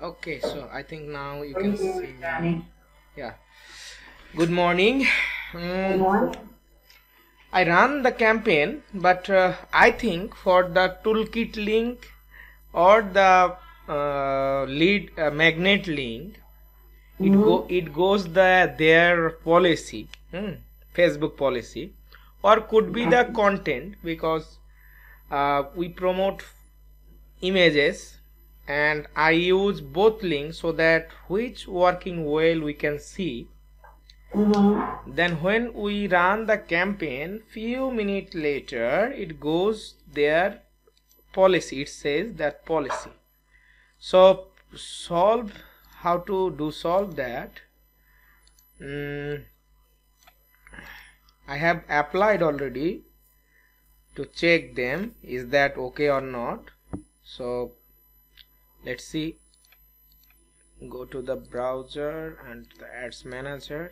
Okay, so I think now you What are can you see doing, me. Johnny? Yeah. Good morning. Good morning. I ran the campaign, but I think for the toolkit link or the lead magnet link, it goes their policy, Facebook policy, or could be the content because we promote images and I use both links so that which working well we can see. Then when we run the campaign, few minutes later it goes their policy, it says that policy. So solve, how to do solve that? I have applied already to check them, is that okay or not. So let's see, go to the browser and the ads manager.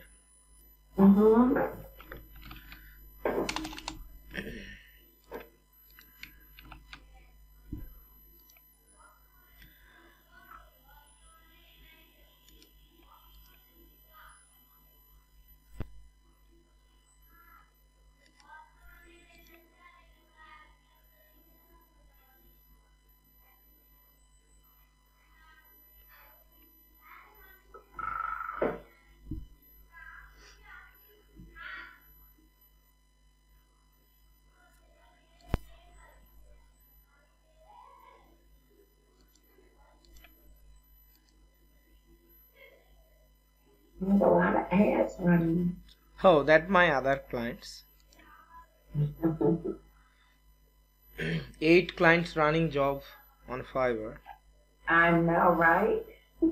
There's a lot of ads running. Oh, that my other clients. 8 clients running job on Fiverr. I know, right?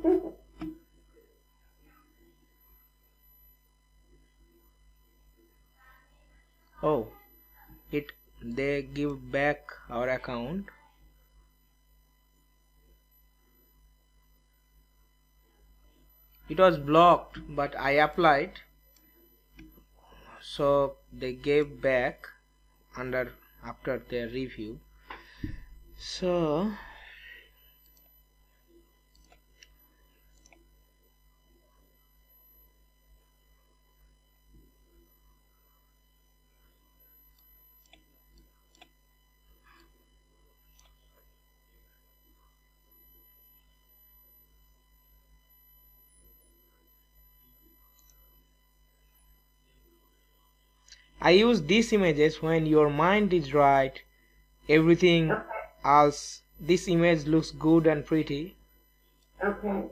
Oh, they give back our account. It was blocked, but I applied, so they gave back after their review. So I use these images when your mind is right, everything else. This image looks good and pretty. Okay.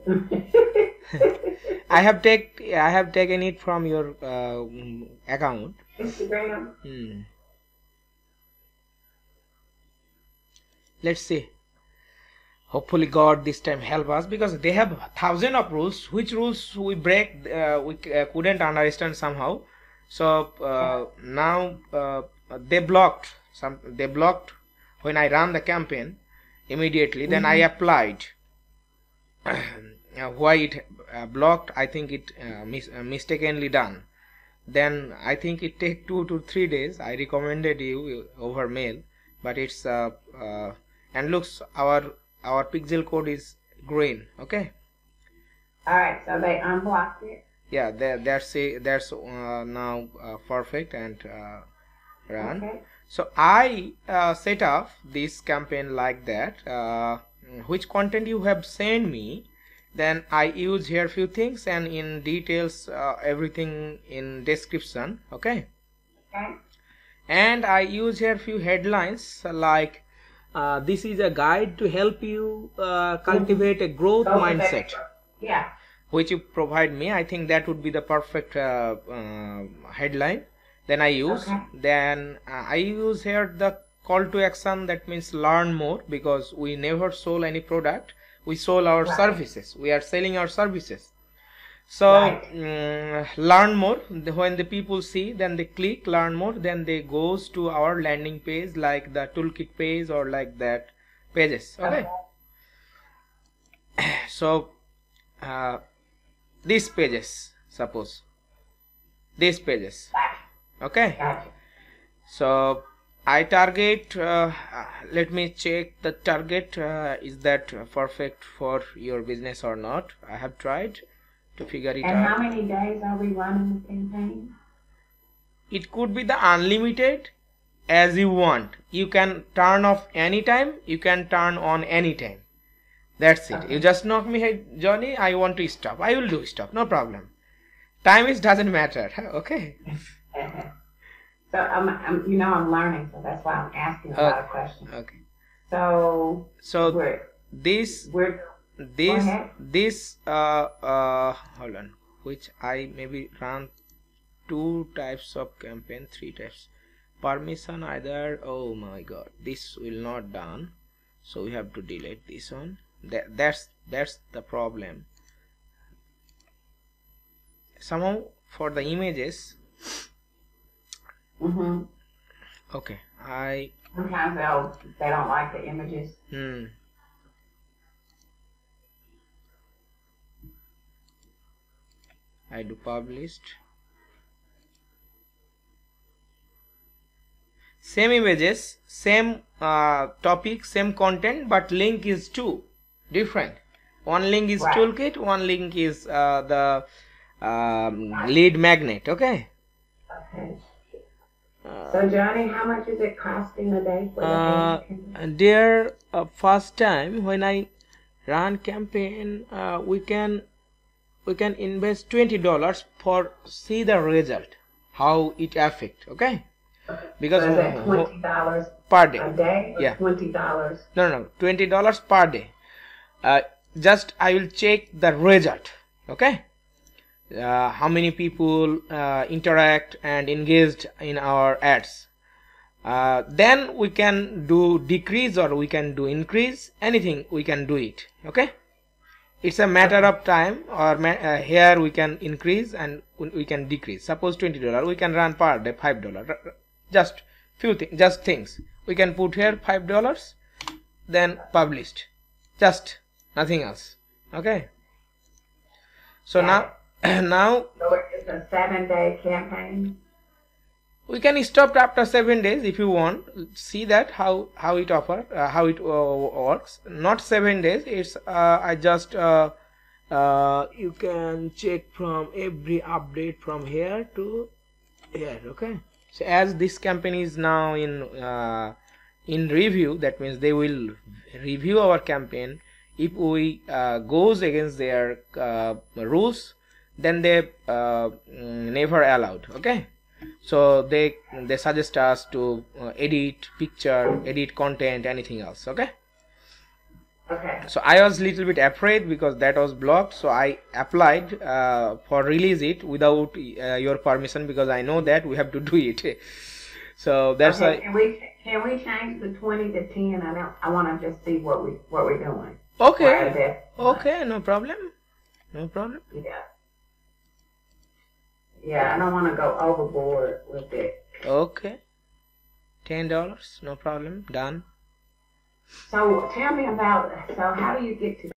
I have taken it from your account. Instagram. Let's see. Hopefully God this time help us, because they have 1,000 of rules. Which rules we break, we couldn't understand somehow. So now they blocked when I ran the campaign immediately. Then I applied. Why it blocked? I think it mistakenly done. Then I think it take 2 to 3 days. I recommended you over mail, but it's and looks our pixel code is green. Okay. All right, so they unblocked it. Yeah, that's now perfect and run. Okay. So I set up this campaign like that. Which content you have sent me, then I use here few things, and in details everything in description. Okay. Okay. And I use here few headlines like this is a guide to help you cultivate a growth mindset. Yeah. Which you provide me. I think that would be the perfect headline. Then I use. Okay. Then I use here the call to action, that means learn more, because we never sold any product, we sold our services, we are selling our services. So learn more. When the people see, then they click learn more, then they goes to our landing page, like the toolkit page or like that pages. Okay. So these pages, suppose these pages. Okay. So I target, let me check the target, is that perfect for your business or not. I have tried to figure it And out. how many days are we running the campaign? It could be the unlimited as you want. You can turn off anytime, you can turn on anytime. That's it. Okay. You just knock me, hey Johnny, I want to stop. I will do stop, no problem. Time is doesn't matter. Okay. So I'm learning, so that's why I'm asking a lot of questions. Okay. So this go ahead. hold on, which I maybe run 2 types of campaign, 3 types. Permission either, oh my god, this will not done, so we have to delete this one. That's the problem. Somehow for the images, okay, sometimes they don't like the images. I do published. Same images, same topic, same content, but link is 2 different. One link is Right. toolkit, one link is the lead magnet. Okay. Okay. So Johnny, how much is it costing a day for the campaign? There, first time when I run campaign, we can invest $20 for see the result, how it affect. Okay. Because So is that $20 per day. a day? Or Yeah. $20. No, $20 per day. Just I will check the result. Okay. How many people interact and engaged in our ads. Then we can do decrease or we can do increase. Anything we can do it. Okay. It's a matter of time, or here we can increase and we can decrease. Suppose $20, we can run per day $5. Just few things, just things. We can put here $5, then published. Just nothing else. Okay. So now So it's a 7-day campaign. we can stop after 7 days if you want. See that how it offer, how it works. Not 7 days. It's I just you can check from every update from here to here. Okay. So as this campaign is now in review, that means they will review our campaign. If we goes against their rules, then they never allowed. Okay. So they suggest us to edit picture, edit content, anything else. Okay. Okay. So I was little bit afraid because that was blocked, so I applied for release it without your permission, because I know that we have to do it. So that's Okay, why. can we change the 20 to 10? I want to just see what we're doing. Okay. Okay, no problem. No problem. Yeah, I don't want to go overboard with it. Okay. $10, no problem. Done. So tell me about, so how do you get to